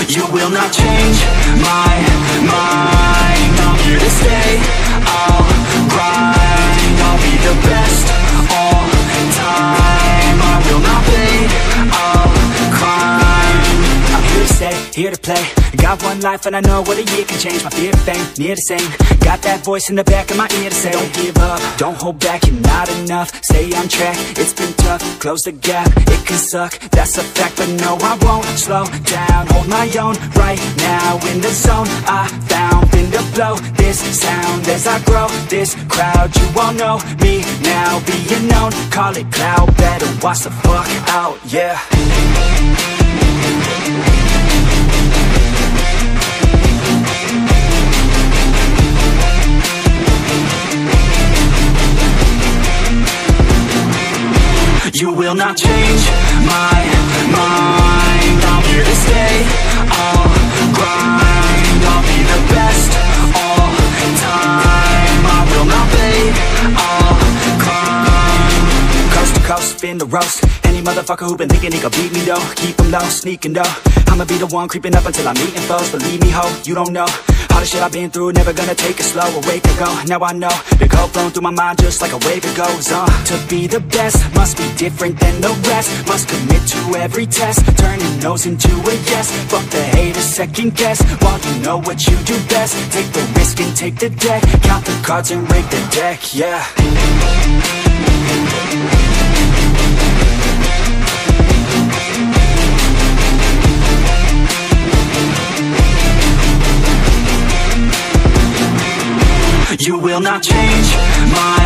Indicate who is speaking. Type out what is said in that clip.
Speaker 1: You will not change my mind. I'm here to stay, I'll grind. I'll be the best all time. I will not fade, I'll climb. I'm here to stay, here to play. Got one life and I know what a year can change. My fear of fame, near the same. Got that voice in the back of my ear to say, don't give up, don't hold back, you're not enough. Stay on track, it's been tough. Close the gap, it can suck, that's a fact. But no, I won't slow down, hold my own. Right now in the zone, I found been to blow this sound. As I grow this crowd, you all know me now. Being known, call it clout. Better watch the fuck out, yeah. You will not change my mind. I'm here to stay, I'll grind. I'll be the best all time. I will not fade, I'll climb. Coast to coast, spin the roast. Any motherfucker who been thinking he gon' beat me though, keep him low, sneaking though. I'ma be the one creeping up until I'm meeting foes. Believe me ho, you don't know all the shit I've been through, never gonna take it slow. Awake to go, now I know the code flowing through my mind just like a wave. It goes on. To be the best, must be different than the rest. Must commit to every test, turning no's into a yes. Fuck the haters, second guess, while you know what you do best. Take the risk and take the deck, count the cards and rake the deck, yeah. You will not change my